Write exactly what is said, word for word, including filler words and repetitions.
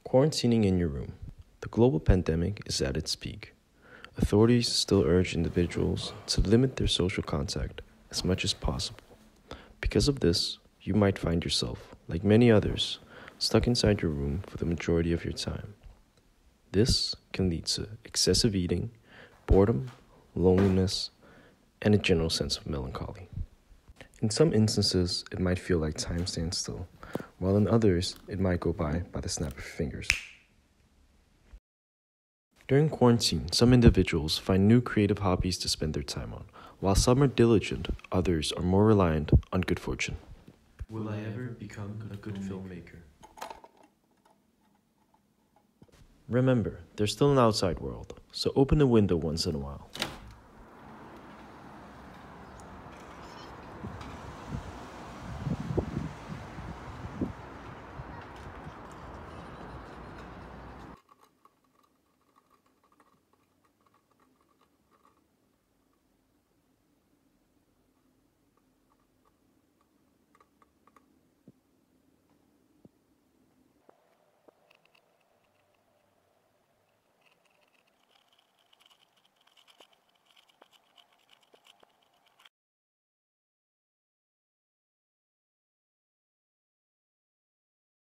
Quarantining in your room. The global pandemic is at its peak. Authorities still urge individuals to limit their social contact as much as possible. Because of this, you might find yourself, like many others, stuck inside your room for the majority of your time. This can lead to excessive eating, boredom, loneliness, and a general sense of melancholy. In some instances, it might feel like time stands still, while in others, it might go by by the snap of your fingers. During quarantine, some individuals find new creative hobbies to spend their time on. While some are diligent, others are more reliant on good fortune. Will I ever become a good filmmaker? Remember, there's still an outside world, so open the window once in a while.